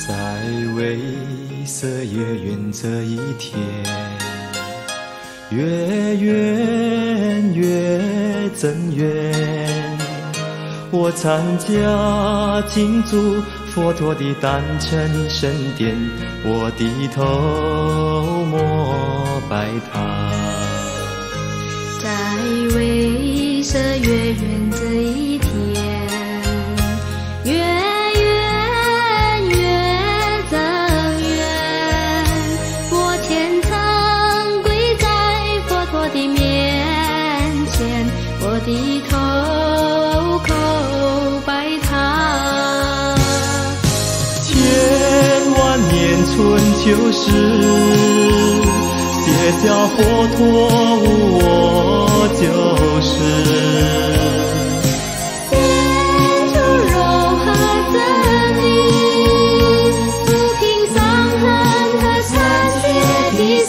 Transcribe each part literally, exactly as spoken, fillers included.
在为色月圆这一天，月圆月真圆，我参加敬祝佛陀的诞辰神殿，我低头膜拜他。 在为色月圆这一天，月圆月真圆，我虔诚跪在佛陀的面前，我低头叩拜他。 千万年春秋时，谢教佛陀我就是显出柔和真理，抚平伤痕和残缺的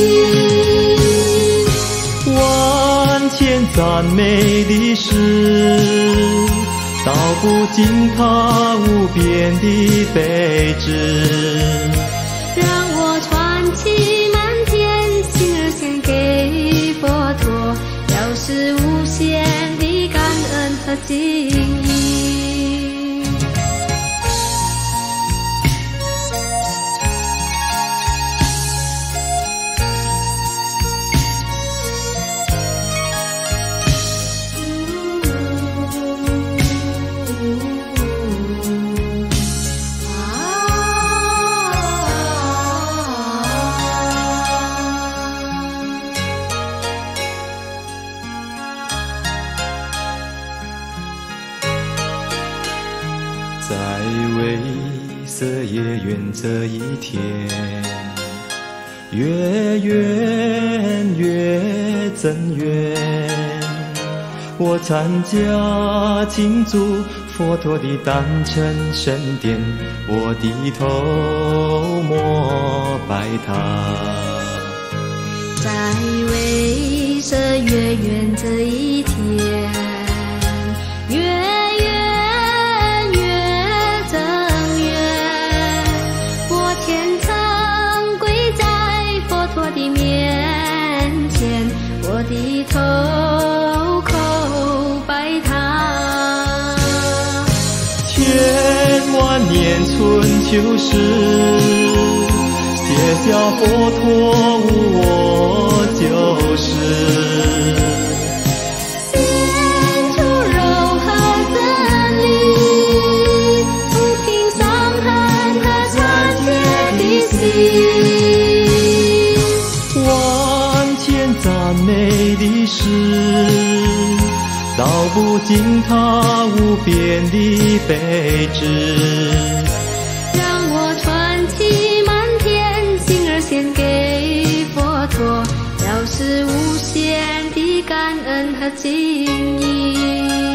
心。 万千赞美的诗，道不尽他无边的悲智， 让我传奇满天，心儿献给佛陀，表示无限的感恩和敬意。 在为色月圆这一天，月圆月真圆，我参加敬祝佛陀的诞辰神殿，我低头膜拜他。 在为色月圆这一天，月圆月真圆，我虔诚跪在佛陀的面前，我低头叩拜他。 千万年春秋时，谢教佛陀我就是显出柔和真理，抚平伤痕和残缺的心。 万千赞美的诗，道不尽他无边的悲智， 让我传奇满天，心儿献给佛陀，表示无限的感恩和敬意。